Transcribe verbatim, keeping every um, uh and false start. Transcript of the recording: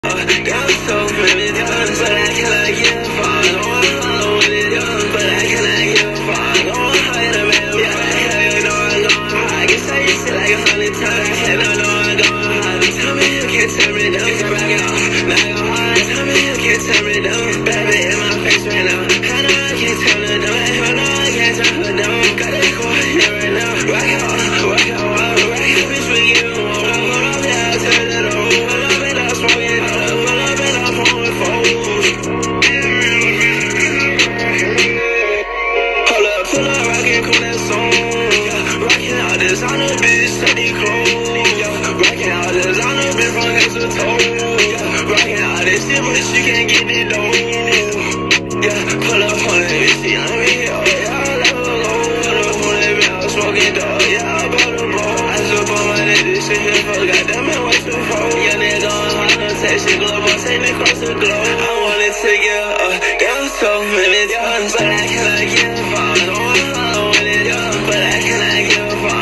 Got so many times, but I cannot give a fuck. Oh, I'm alone with it, young, but I cannot give a fuck. Oh, I'm high in the middle, yeah, hell, you know I'm going high. I can say this shit like a hundred times, and I know I'm going high. Tell me you can't turn me down, get back off, now go high. Tell me you can't turn me down, baby in my face right now. I know I can't turn her down, hell no, I can't turn her down. Got that core here right now, rock out, rock out, rock out, bitch, we get on. Hold up, yeah, I turn it on. Hold up, and I'm smoking. Pull up, rockin', cool that song. Yeah, rockin' all this on a bitch, steady clothes. Yeah, rockin' all this on a bitch from head to toe. Yeah, rockin' all this shit, but she can't get it though. Yeah, pull up on that bitch, she on me, oh yeah, I let her go. Pull up on that bitch, I'm smoking dog, yeah, I bought a bowl. I just up on my neck, this shit here for goddamn it, what's the phone? Yeah, nigga on hot, no texting, glove, I'm taking across the globe. I wanted to get up, down so many times, but I cannot get far. But I cannot give a fuck.